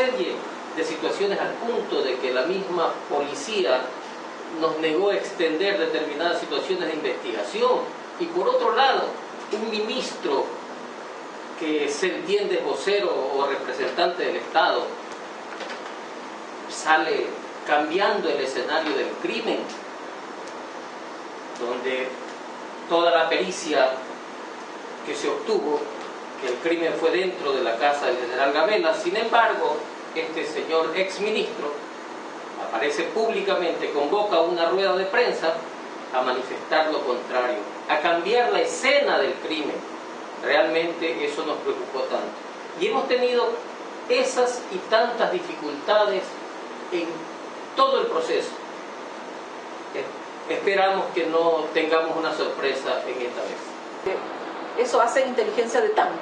serie de situaciones al punto de que la misma policía nos negó extender determinadas situaciones de investigación. Y por otro lado, un ministro que se entiende vocero o representante del Estado sale cambiando el escenario del crimen, donde toda la pericia que se obtuvo, que el crimen fue dentro de la casa del general Gabela. Sin embargo, este señor exministro aparece públicamente, convoca una rueda de prensa a manifestar lo contrario, a cambiar la escena del crimen. Realmente eso nos preocupó tanto. Y hemos tenido esas y tantas dificultades en todo el proceso. Esperamos que no tengamos una sorpresa en esta vez. Eso hace inteligencia de TAM.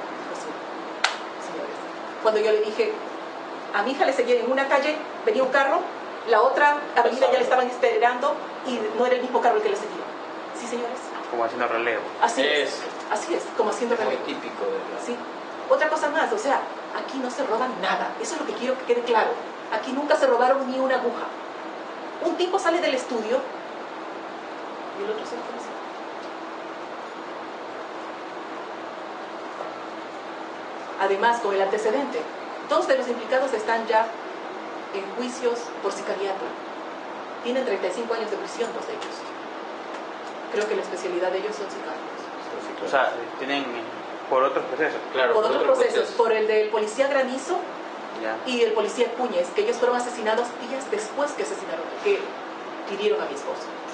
Cuando yo le dije, a mi hija le seguía en una calle, venía un carro, la otra avenida ya le estaban esperando y no era el mismo carro el que le seguía. ¿Sí, señores? Como haciendo relevo. Así es, como haciendo relevo. Muy típico de la... Sí. Otra cosa más, o sea, aquí no se roba nada. Eso es lo que quiero que quede claro. Aquí nunca se robaron ni una aguja. Un tipo sale del estudio y el otro se va. Además, con el antecedente, dos de los implicados están ya en juicios por sicariato. Tienen 35 años de prisión, dos de ellos. Creo que la especialidad de ellos son sicarios. O sea, tienen por otros procesos. Claro, por otros procesos, por el del policía Granizo ya. Y el policía Cuñez, que ellos fueron asesinados días después que asesinaron, que hirieron a mi esposo.